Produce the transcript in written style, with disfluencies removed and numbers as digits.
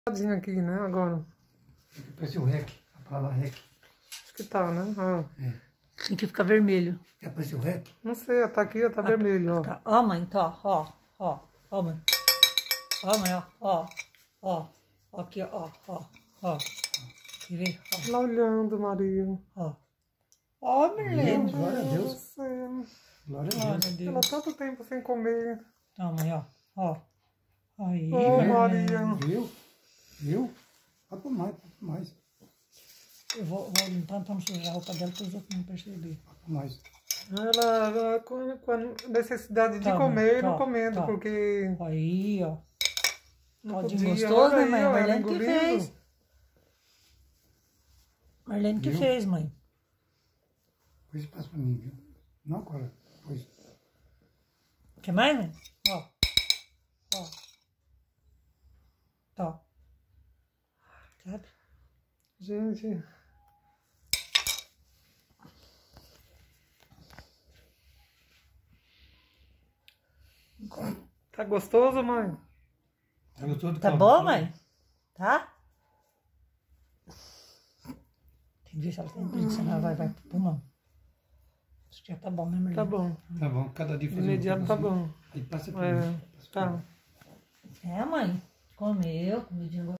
Aqui, né, agora. Parece o REC, a palavra REC. Acho que tá, né? Ah. É. Tem que ficar vermelho. Apareceu o REC? Não sei, tá aqui, tá vermelho, ó. Tá. Ó, mãe, tá, ó, mãe. Ó, mãe, ó. Aqui, ó. Quer ver? Tá olhando, Maria. Ó, Marlene. Glória a Deus. Você. Glória a Olha, Deus. Ela tanto tempo sem comer. Tá, mãe, ó. Aí, Ô, Marlene. Maria. Viu? Vai por mais. Eu vou limpar pra não sujar a roupa dela, que os outros não perceber. Vai por mais. Ela com a necessidade de Tá, comer, não tá, comendo, tá. porque Aí, ó. não Ó, de podia. gostoso, Olha né, mãe? aí, ó, ela Marlene que engolindo. fez. Marlene que Viu? fez, mãe. Depois passa pra mim, viu? Não agora. Depois. Quer mais, mãe? Ó. Tá. Sabe? Gente. Tá gostoso, mãe? Tá gostoso do Tá caldo? bom, mãe? Tá? Tem que ver se ela tem brinco, senão ela vai pro pulmão. Acho que já tá bom, né, Marlene? Tá bom. Tá bom, cada dia De fazer imediato tá bom. Aí passa por É, mim. tá. É, mãe. Comeu, comidinha